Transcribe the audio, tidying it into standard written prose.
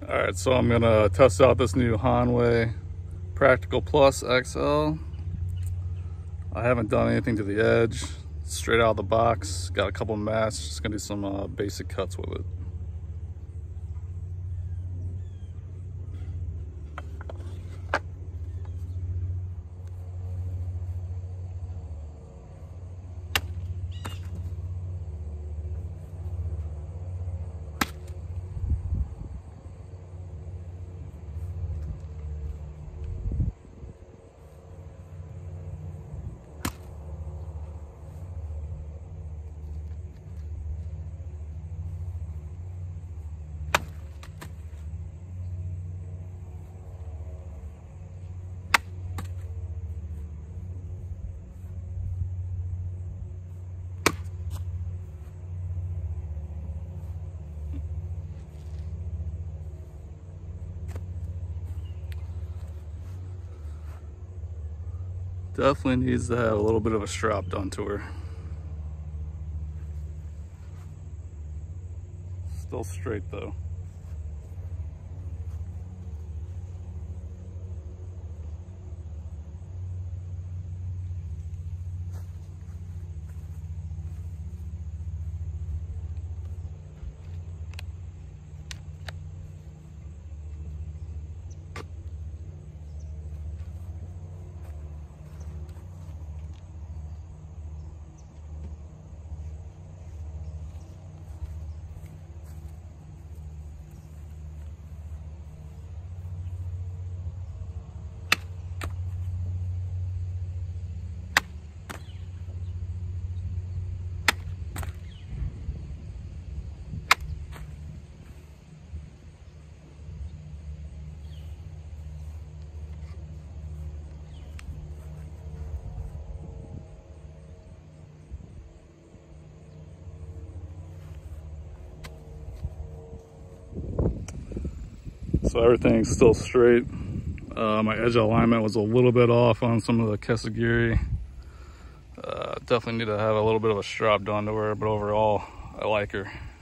All right, so I'm gonna test out this new Hanwei Practical Plus XL. I haven't done anything to the edge, straight out of the box. Got a couple mats, just gonna do some basic cuts with it. Definitely needs to have a little bit of a strap done to her. Still straight though. So everything's still straight. My edge alignment was a little bit off on some of the kesa giri. Definitely need to have a little bit of a strap done to her, but overall, I like her.